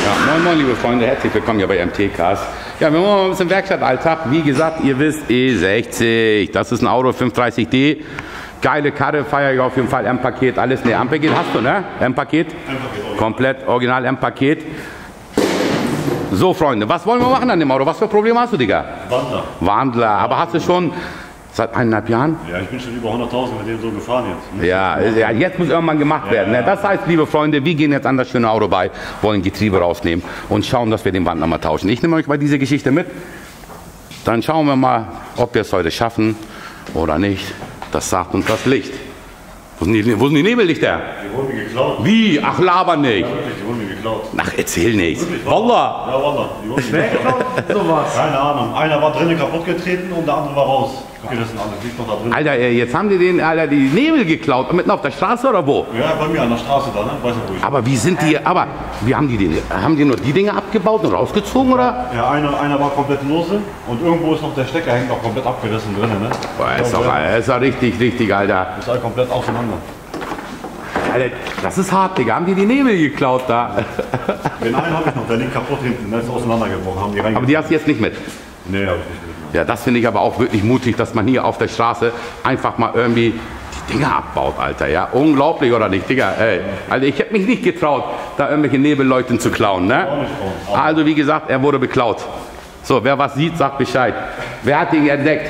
Ja, moin moin liebe Freunde, herzlich willkommen hier bei MT-Cast. Ja, wir machen mal ein bisschen Werkstattalltag. Wie gesagt, ihr wisst, E60, das ist ein Auto 530D. Geile Karre, feiere ich auf jeden Fall. M-Paket, alles. Ne, M-Paket hast du, ne? M-Paket? Komplett original M-Paket. So, Freunde, was wollen wir machen an dem Auto? Was für Probleme hast du, Digga? Wandler. Wandler, aber hast du schon seit 1,5 Jahren? Ja, ich bin schon über 100.000 mit dem so gefahren jetzt. Ne? Ja, jetzt muss irgendwann gemacht werden. Ne? Das heißt, liebe Freunde, wir gehen jetzt an das schöne Auto bei, wollen Getriebe rausnehmen und schauen, dass wir den Wandler mal tauschen. Ich nehme euch bei dieser Geschichte mit. Dann schauen wir mal, ob wir es heute schaffen oder nicht. Das sagt uns das Licht. Wo sind die Nebellichter? Die wurden mir geklaut. Wie? Ach, laber nicht. Ja, wirklich, die wurden mir geklaut. Ach, erzähl nichts. Wallah. Ja, Wallah. Die wurden mir geklaut. Sowas. Keine Ahnung. Einer war drinnen kaputt getreten und der andere war raus. Okay, das sind alles. Liegt noch da drin. Alter, jetzt haben die den, Alter, die Nebel geklaut. Mitten auf der Straße oder wo? Ja, bei mir an der Straße da, ne? Weiß nicht, wo ich. Aber wie sind die, wie haben die den? Haben die nur die Dinge abgebaut und rausgezogen, oder? Ja, einer war komplett lose und irgendwo ist noch der Stecker, hängt auch komplett abgerissen drinnen, ne? Boah, ist doch richtig, Alter. Ist halt komplett auseinander. Alter, das ist hart, Digga. Haben die Nebel geklaut da? Den einen habe ich noch, der liegt kaputt hinten, der ist auseinandergebrochen. Haben die Aber die hast du jetzt nicht mit? Nee, habe ich nicht mit. Ja, das finde ich aber auch wirklich mutig, dass man hier auf der Straße einfach mal irgendwie die Dinger abbaut, Alter. Ja, unglaublich, oder nicht, Digga? Ey, also ich hätte mich nicht getraut, da irgendwelche Nebelleuten zu klauen, ne? Also wie gesagt, er wurde beklaut. So, wer was sieht, sagt Bescheid. Wer hat ihn entdeckt?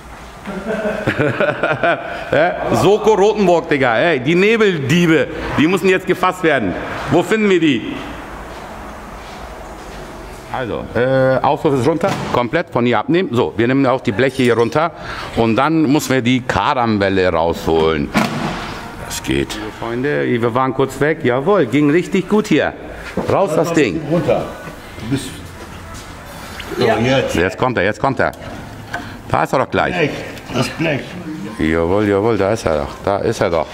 Soko Rotenburg, Digga. Ey, die Nebeldiebe, die müssen jetzt gefasst werden. Wo finden wir die? Also, Auspuff ist runter, komplett von hier abnehmen. So, wir nehmen auch die Bleche hier runter und dann müssen wir die Kardanwelle rausholen. Das geht. Freunde, wir waren kurz weg. Jawohl, ging richtig gut hier. Raus das Ding. Runter. So, Ja. Jetzt kommt er. Da ist er doch gleich. Blech, das Blech. Jawohl, da ist er doch.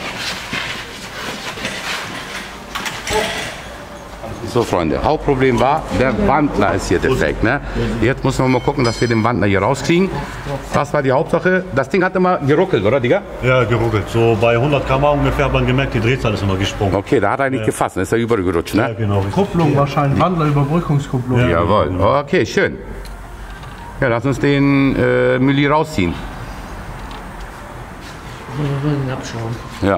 So, Freunde, Hauptproblem war, der Wandler ist hier defekt. Ne? Jetzt müssen wir mal gucken, dass wir den Wandler hier rauskriegen. Das war die Hauptsache. Das Ding hat immer geruckelt, oder, Digga? Ja, geruckelt. So bei 100 km/h ungefähr hat man gemerkt, die Drehzahl ist immer gesprungen. Okay, da hat er nicht gefasst, dann ist er übergerutscht, Ja, ne? genau. Kupplung wahrscheinlich, Wandlerüberbrückungskupplung. Ja. Jawohl, okay, schön. Ja, lass uns den Mülli rausziehen. Wir wollen ihn abschauen. Ja.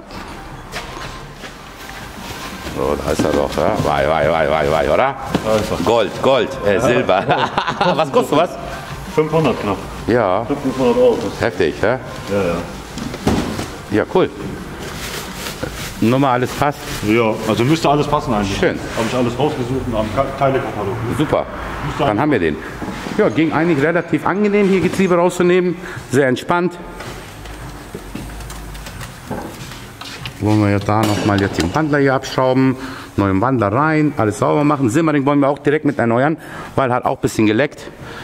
So, da ist er doch, ja? Wei, oder? Da ist er. Gold, Silber. Was kostet was? 500 knapp. Ja, 500 Euro. heftig, ja? Ja. Ja, cool. Nummer, alles passt. Ja, also müsste alles passen eigentlich. Schön. Habe ich alles rausgesucht und am Teilekatalog. Super, dann haben wir den. Ja, ging eigentlich relativ angenehm, hier Getriebe rauszunehmen. Sehr entspannt. Wollen wir jetzt da nochmal jetzt den Wandler hier abschrauben, neuen Wandler rein, alles sauber machen. Simmering wollen wir auch direkt mit erneuern, weil hat auch ein bisschen geleckt.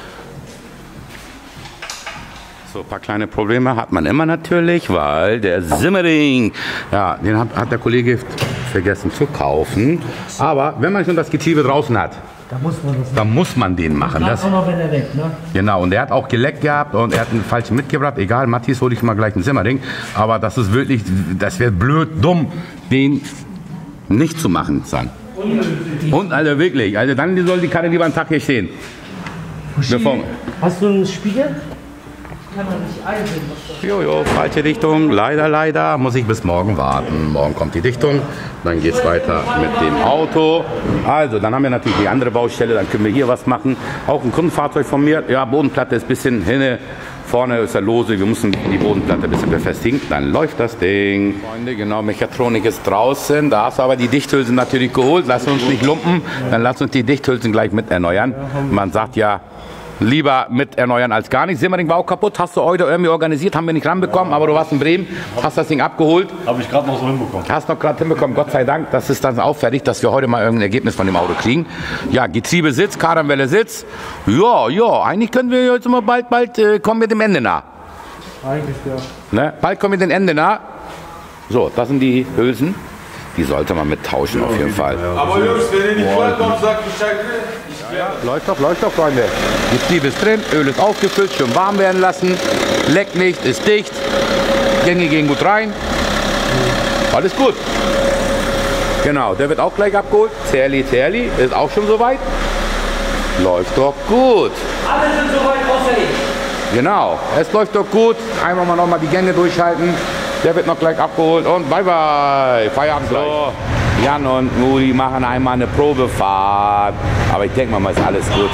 So, ein paar kleine Probleme hat man immer natürlich, weil der Simmering, ja, den hat der Kollege vergessen zu kaufen. Aber wenn man schon das Getriebe draußen hat, Da muss man das dann muss man den machen. machen. Das, Auch noch, wenn er weg, ne? genau, und er hat auch geleckt gehabt und er hat einen falschen mitgebracht. Egal, Matthias, hole ich mal gleich einen Simmering. Aber das ist wirklich, das wäre blöd, dumm, den nicht zu machen, San. Und also wirklich, also dann soll die Karre lieber einen Tag hier stehen. Bevor, Hast du einen Spiegel? Kann man nicht einsehen, was das Jojo, falsche Dichtung, leider, muss ich bis morgen warten. Morgen kommt die Dichtung, dann geht es weiter mit dem Auto. Also, dann haben wir natürlich die andere Baustelle, dann können wir hier was machen. Auch ein Kundenfahrzeug von mir, ja, Bodenplatte ist ein bisschen hinne, vorne ist er lose, wir müssen die Bodenplatte ein bisschen befestigen, dann läuft das Ding. Freunde, genau, Mechatronik ist draußen, da hast du aber die Dichthülsen natürlich geholt, lass uns nicht lumpen, dann lass uns die Dichthülsen gleich mit erneuern. Man sagt ja, lieber mit erneuern als gar nicht. Simmering war auch kaputt, hast du heute irgendwie organisiert, haben wir nicht ranbekommen, aber du warst in Bremen, hast das Ding abgeholt. Habe ich gerade noch so hinbekommen. Hast noch gerade hinbekommen, Gott sei Dank, das ist dann auch fertig, dass wir heute mal irgendein Ergebnis von dem Auto kriegen. Ja, Getriebe sitzt, Kardanwelle sitzt. Ja, eigentlich können wir jetzt immer bald kommen wir dem Ende nah. eigentlich, ja. Ne? Bald kommen wir dem Ende nah. So, das sind die Hülsen. Die sollte man mit tauschen auf jeden Fall. Aber Jungs, wenn ihr nicht vollkommt, sagt Bescheid. Läuft doch, Freunde. Getriebe ist drin, Öl ist aufgefüllt, schön warm werden lassen. Leckt nicht, ist dicht. Gänge gehen gut rein. Alles gut. Genau, der wird auch gleich abgeholt. Zerli, ist auch schon soweit. Läuft doch gut. Alle sind soweit außer ich. Genau, es läuft doch gut. Einmal mal nochmal die Gänge durchhalten. Der wird noch gleich abgeholt und bye bye. Feierabend gleich. So, Jan und Muri machen einmal eine Probefahrt. Aber ich denke mal, ist alles gut.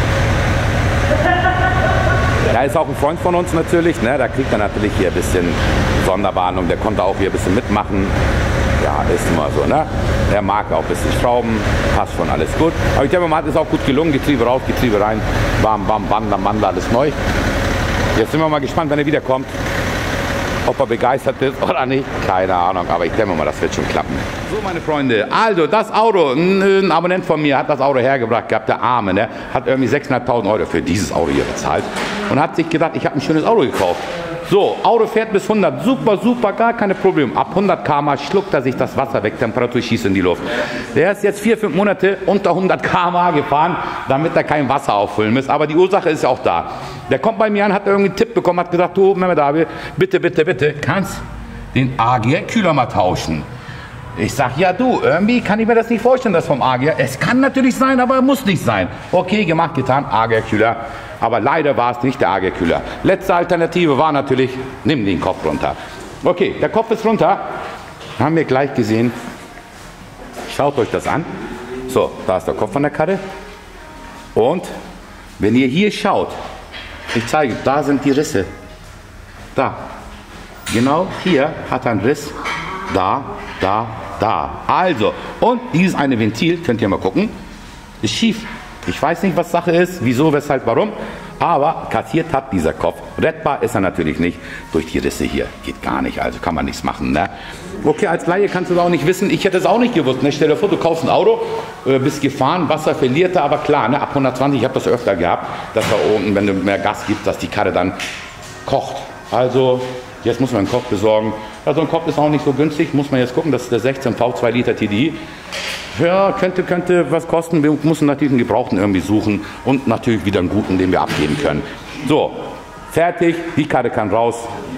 Da ist auch ein Freund von uns natürlich. Ne? Da kriegt er natürlich hier ein bisschen Sonderwarnung. Der konnte auch hier ein bisschen mitmachen. Ja, ist immer so, ne? Der mag auch ein bisschen schrauben, passt schon alles gut. Aber ich denke mal, ist auch gut gelungen. Getriebe raus, Getriebe rein. Bam, bam, bam, Mandel, alles neu. Jetzt sind wir mal gespannt, wenn er wiederkommt. Ob er begeistert ist oder nicht, keine Ahnung. Aber ich denke mal, das wird schon klappen. So, meine Freunde, also das Auto, ein Abonnent von mir hat das Auto hergebracht gehabt, der Arme, ne? Hat irgendwie 6.500 Euro für dieses Auto hier bezahlt. Und hat sich gedacht, ich habe ein schönes Auto gekauft. So, Auto fährt bis 100, super, super, gar keine Probleme. Ab 100 km/h schluckt er sich das Wasser weg, Temperatur schießt in die Luft. Der ist jetzt 4, 5 Monate unter 100 km/h gefahren, damit er kein Wasser auffüllen muss. Aber die Ursache ist ja auch da. Der kommt bei mir an, hat irgendwie einen Tipp bekommen, hat gesagt, du, Mehmet Abi, bitte, bitte, bitte, kannst den AGR-Kühler mal tauschen. Ich sag, ja du, irgendwie kann ich mir das nicht vorstellen, das vom AGR. Es kann natürlich sein, aber muss nicht sein. Okay, gemacht, getan, AGR-Kühler. Aber leider war es nicht der AGR-Kühler. Letzte Alternative war natürlich, nimm den Kopf runter. Okay, der Kopf ist runter. Haben wir gleich gesehen. Schaut euch das an. So, da ist der Kopf von der Karre. Und wenn ihr hier schaut, ich zeige, da sind die Risse. Da. Genau hier hat er einen Riss. Da. Also, und dieses eine Ventil, könnt ihr mal gucken, ist schief. Ich weiß nicht, was Sache ist, wieso, weshalb, warum, aber kassiert hat dieser Kopf. Rettbar ist er natürlich nicht durch die Risse hier. Geht gar nicht, also kann man nichts machen. Ne? Okay, als Laie kannst du es auch nicht wissen. Ich hätte es auch nicht gewusst. Ne? Stell dir vor, du kaufst ein Auto, bist gefahren, Wasser verliert er, aber klar, ne? Ab 120, ich habe das öfter gehabt, dass da unten, wenn du mehr Gas gibst, dass die Karre dann kocht. Also, jetzt muss man einen Kopf besorgen. Also ein Kopf ist auch nicht so günstig, muss man jetzt gucken, das ist der 16 V 2 Liter TDI. Ja, könnte was kosten. Wir müssen natürlich einen Gebrauchten irgendwie suchen und natürlich wieder einen guten, den wir abgeben können. So, fertig, die Karre kann raus.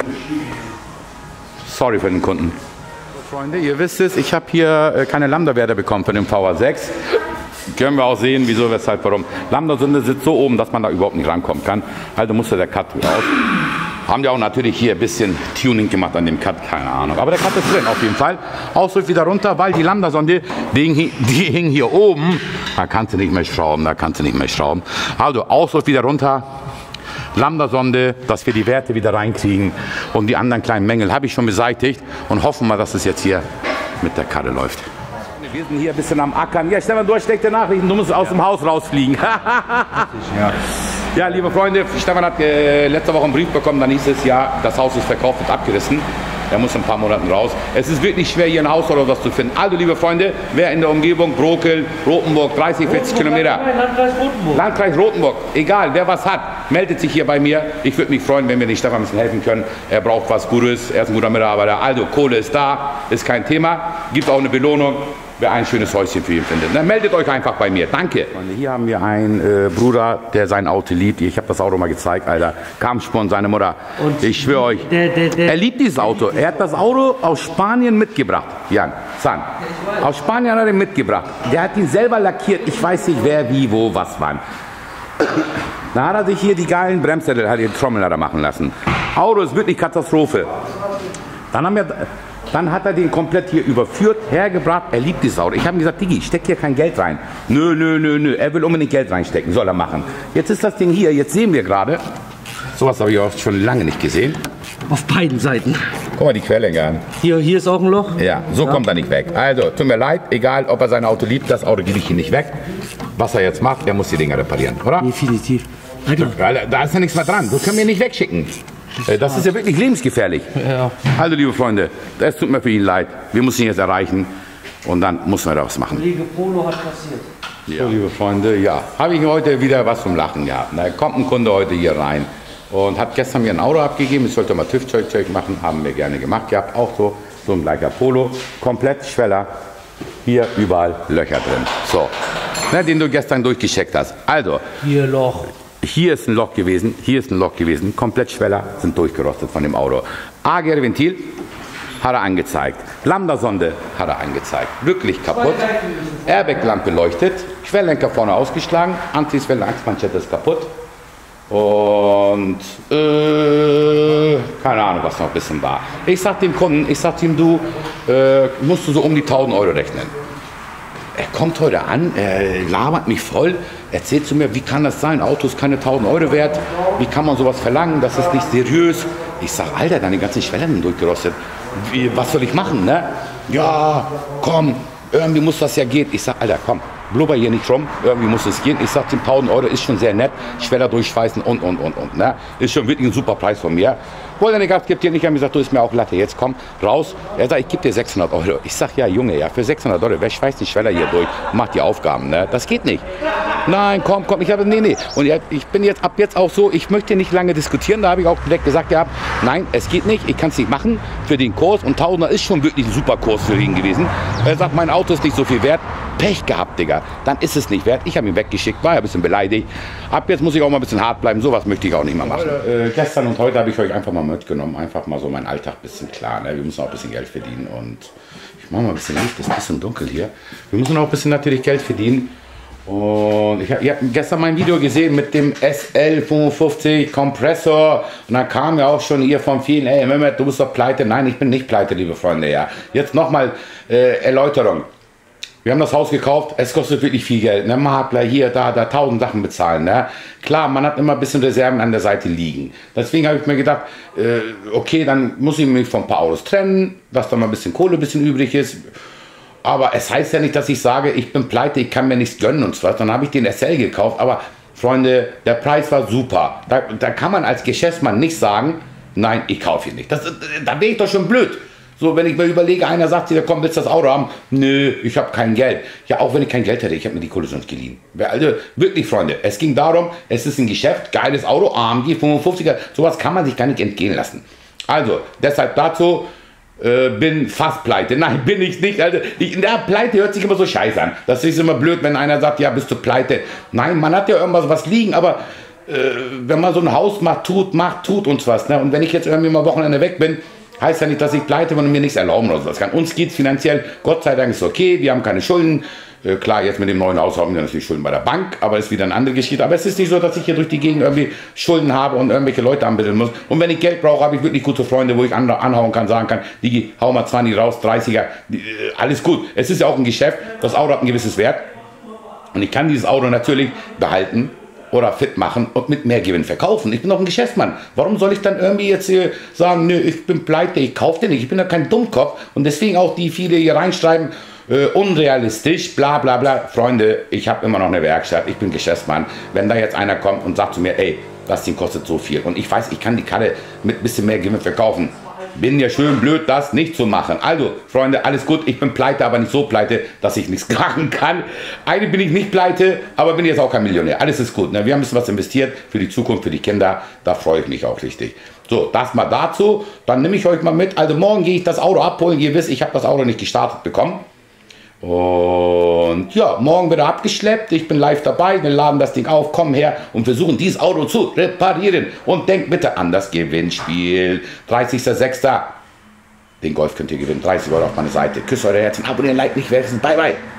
Sorry für den Kunden. So, Freunde, ihr wisst es, ich habe hier keine Lambda-Werte bekommen für den VR6. Können wir auch sehen, wieso, weshalb, warum. Lambda-Sünde sitzt so oben, dass man da überhaupt nicht rankommen kann. Also musste der Cut raus. Haben die auch natürlich hier ein bisschen Tuning gemacht an dem Cut, keine Ahnung. Aber der Cut ist drin auf jeden Fall. Ausrück wieder runter, weil die Lambda-Sonde, die hing hier oben. Da kannst du nicht mehr schrauben, Also Ausrück wieder runter. Lambda-Sonde, dass wir die Werte wieder reinkriegen. Und die anderen kleinen Mängel habe ich schon beseitigt. Und hoffen mal, dass es jetzt hier mit der Karre läuft. Wir sind hier ein bisschen am Ackern. Ja, Stefan, du hast schlechte Nachrichten. Du musst aus dem Haus rausfliegen. Ja, liebe Freunde, Stefan hat letzte Woche einen Brief bekommen, dann hieß es ja, das Haus ist verkauft und abgerissen. Er muss in ein paar Monaten raus. Es ist wirklich schwer, hier ein Haus oder was zu finden. Also, liebe Freunde, wer in der Umgebung, Brokel, Rotenburg, 30, 40 Kilometer. Landkreis Rotenburg. Landkreis Rotenburg. Egal, wer was hat, meldet sich hier bei mir. Ich würde mich freuen, wenn wir den Stefan ein bisschen helfen können. Er braucht was Gutes, er ist ein guter Mitarbeiter. Also, Kohle ist da, ist kein Thema. Gibt auch eine Belohnung. Wer ein schönes Häuschen für ihn findet. Dann meldet euch einfach bei mir. Danke. Hier haben wir einen Bruder, der sein Auto liebt. Ich habe das Auto mal gezeigt, Alter. Kampfsporn, seine Mutter. Und ich schwöre euch, er liebt dieses Auto. Er hat das Auto aus Spanien mitgebracht. Jan, San. Aus Spanien hat er ihn mitgebracht. Der hat ihn selber lackiert. Ich weiß nicht, wer, wie, wo, was, wann. Da hat er sich hier die geilen Bremssättel, hat den Trommeln machen lassen. Auto ist wirklich Katastrophe. Dann hat er den komplett hier überführt, hergebracht. Er liebt dieses Auto. Ich habe ihm gesagt, Digi, steck hier kein Geld rein. Nö. Er will unbedingt Geld reinstecken. Soll er machen. Jetzt ist das Ding hier. Jetzt sehen wir gerade. Sowas habe ich auch schon lange nicht gesehen. Auf beiden Seiten. Guck mal die Querlänge an. Hier ist auch ein Loch. Ja, so kommt er nicht weg. Also, tut mir leid. Egal, ob er sein Auto liebt. Das Auto gebe ich ihm nicht weg. Was er jetzt macht, er muss die Dinger reparieren, oder? Definitiv. Da ist ja nichts mehr dran. Das können wir nicht wegschicken. Das ist ja wirklich lebensgefährlich. Ja. Also, liebe Freunde, es tut mir für ihn leid. Wir müssen ihn jetzt erreichen und dann muss man da was machen. Kollege Polo hat passiert. Ja. So, liebe Freunde, ja, habe ich heute wieder was zum Lachen gehabt. Da kommt ein Kunde heute hier rein und hat gestern mir ein Auto abgegeben. Ich sollte mal TÜV-Check machen, haben wir gerne gemacht gehabt. Auch so ein gleicher Polo, komplett Schweller. Hier überall Löcher drin. So, den du gestern durchgecheckt hast. Also, hier Loch. Hier ist ein Loch gewesen, komplett Schweller, sind durchgerostet von dem Auto. AGR-Ventil hat er angezeigt. Lambda-Sonde hat er angezeigt. Wirklich kaputt. Airbag-Lampe leuchtet. Querlenker vorne ausgeschlagen. Anti-Swellen-Achsmanschette ist kaputt. Und keine Ahnung, was noch ein bisschen war. Ich sag dem Kunden, du musst du so um die 1.000 Euro rechnen. Er kommt heute an, er labert mich voll, erzählt zu mir, wie kann das sein, Auto ist keine 1.000 Euro wert, wie kann man sowas verlangen, das ist nicht seriös. Ich sag, Alter, deine ganzen Schwellen sind durchgerostet, was soll ich machen, ne? Ja, komm, irgendwie muss das ja gehen. Ich sag, Alter, komm, blubber hier nicht rum, irgendwie muss es gehen. Ich sag, 10.000 Euro ist schon sehr nett, Schweller durchschweißen und, ne? Ist schon wirklich ein super Preis von mir. Wollte der Gast gibt dir nicht, er hat mir gesagt, du ist mir auch Latte, jetzt komm raus. Er sagt, ich gebe dir 600 Euro. Ich sag, ja Junge, ja, für 600 Euro, wer schweißt die Schweller hier durch, macht die Aufgaben, ne? Das geht nicht. Nein, komm, ich habe, nee. Und ich bin jetzt ab jetzt auch so, ich möchte nicht lange diskutieren, da habe ich auch direkt gesagt gehabt, nein, es geht nicht, ich kann es nicht machen für den Kurs und 1.000er ist schon wirklich ein super Kurs für ihn gewesen. Er sagt, mein Auto ist nicht so viel wert. Pech gehabt, Digga. Dann ist es nicht wert. Ich habe ihn weggeschickt, war ja ein bisschen beleidigt. Ab jetzt muss ich auch mal ein bisschen hart bleiben. Sowas möchte ich auch nicht mehr machen. Gestern und heute habe ich euch einfach mal mitgenommen. Einfach mal so meinen Alltag ein bisschen klar. Ne? Wir müssen auch ein bisschen Geld verdienen. Und ich mache mal ein bisschen Licht. Es ist ein bisschen dunkel hier. Wir müssen auch ein bisschen natürlich Geld verdienen. Und ihr habt gestern mein Video gesehen mit dem SL55 Kompressor. Und dann kam ja auch schon hier von vielen, ey Mehmet, du bist doch pleite. Nein, ich bin nicht pleite, liebe Freunde. Ja. Jetzt nochmal Erläuterung. Wir haben das Haus gekauft, es kostet wirklich viel Geld. Ne? Makler hier, da 1.000 Sachen bezahlen. Ne? Klar, man hat immer ein bisschen Reserven an der Seite liegen. Deswegen habe ich mir gedacht, okay, dann muss ich mich von ein paar Autos trennen, dass da mal ein bisschen Kohle ein bisschen übrig ist. Aber es heißt ja nicht, dass ich sage, ich bin pleite, ich kann mir nichts gönnen und so was. Dann habe ich den SL gekauft. Aber Freunde, der Preis war super. Da kann man als Geschäftsmann nicht sagen, nein, ich kaufe ihn nicht. Da bin ich doch schon blöd. So, wenn ich mir überlege, einer sagt dir, komm, willst du das Auto haben? Nö, ich habe kein Geld. Ja, auch wenn ich kein Geld hätte, ich habe mir die Kohle sonst geliehen. Also, wirklich, Freunde, es ging darum, es ist ein Geschäft, geiles Auto, AMG 55er, sowas kann man sich gar nicht entgehen lassen. Also, deshalb dazu, bin fast pleite. Nein, bin ich nicht. Also, pleite hört sich immer so scheiße an. Das ist immer blöd, wenn einer sagt, ja, bist du pleite. Nein, man hat ja irgendwas was liegen, aber wenn man so ein Haus macht, tut uns was. Ne? Und wenn ich jetzt irgendwie mal Wochenende weg bin, heißt ja nicht, dass ich pleite und mir nichts erlauben oder sowas kann. Uns geht es finanziell, Gott sei Dank ist okay, wir haben keine Schulden. Klar, jetzt mit dem neuen Haus haben wir natürlich Schulden bei der Bank, aber ist wieder eine andere Geschichte. Aber es ist nicht so, dass ich hier durch die Gegend irgendwie Schulden habe und irgendwelche Leute anbitteln muss. Und wenn ich Geld brauche, habe ich wirklich gute Freunde, wo ich anhauen kann, sagen kann, die hau mal 20 raus, 30er, alles gut. Es ist ja auch ein Geschäft, das Auto hat ein gewisses Wert. Und ich kann dieses Auto natürlich behalten oder fit machen und mit mehr Gewinn verkaufen. Ich bin doch ein Geschäftsmann. Warum soll ich dann irgendwie jetzt hier sagen, nö, ich bin pleite, ich kaufe den nicht. Ich bin doch kein Dummkopf. Und deswegen auch die viele hier reinschreiben, unrealistisch, bla bla bla. Freunde, ich habe immer noch eine Werkstatt, ich bin Geschäftsmann. Wenn da jetzt einer kommt und sagt zu mir, ey, das Ding kostet so viel und ich weiß, ich kann die Karre mit ein bisschen mehr Gewinn verkaufen, bin ja schön blöd, das nicht zu machen. Also, Freunde, alles gut, ich bin pleite, aber nicht so pleite, dass ich nichts machen kann. Eigentlich bin ich nicht pleite, aber bin jetzt auch kein Millionär. Alles ist gut. Ne? Wir haben ein bisschen was investiert für die Zukunft, für die Kinder. Da freue ich mich auch richtig. So, das mal dazu. Dann nehme ich euch mal mit. Also morgen gehe ich das Auto abholen. Ihr wisst, ich habe das Auto nicht gestartet bekommen. Und ja, morgen wird er abgeschleppt. Ich bin live dabei. Wir laden das Ding auf, kommen her und versuchen dieses Auto zu reparieren. Und denkt bitte an das Gewinnspiel. 30.06. Den Golf könnt ihr gewinnen. 30 Euro auf meine Seite. Küsse eure Herzen, abonnieren, like, nicht vergessen. Bye, bye.